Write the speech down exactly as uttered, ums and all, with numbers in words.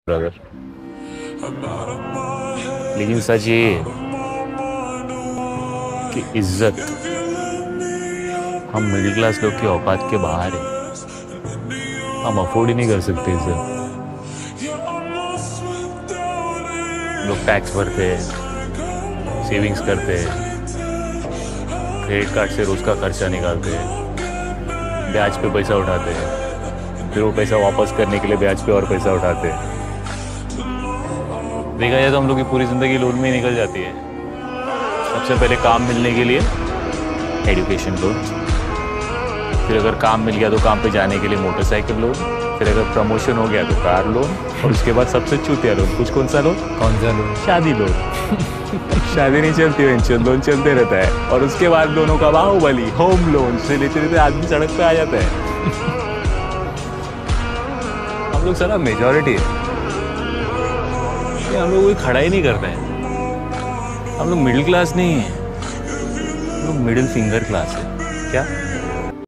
Brother. लेकिन सच ये है कि इज्जत हम मिडिल क्लास लोग की औकात के बाहर है। हम अफोर्ड ही नहीं कर सकते इज्जत। लोग टैक्स भरते हैं, सेविंग्स करते हैं, क्रेडिट कार्ड से रोज का खर्चा निकालते हैं, ब्याज पे पैसा उठाते हैं, फिर वो पैसा वापस करने के लिए ब्याज पे और पैसा उठाते हैं। देखा जाए तो हम लोग की पूरी जिंदगी लोन में ही निकल जाती है। सबसे पहले काम मिलने के लिए एजुकेशन लोन, फिर अगर काम मिल गया तो काम पे जाने के लिए मोटरसाइकिल लोन, फिर अगर प्रमोशन हो गया तो कार लोन, और उसके बाद सबसे चूतिया लोन। कुछ कौन सा लोन? कौन सा लोन? शादी लोन। शादी नहीं चलती है, लोन चलते रहता है। और उसके बाद दोनों का बाहुबली होम लोन से लेते लेते आदमी सड़क पे आ जाता है। हम लोग सारा मेजॉरिटी है, हम लोग कोई खड़ा ही नहीं करता है। हम लोग मिडिल क्लास नहीं है, हम लोग मिडिल फिंगर क्लास है। क्या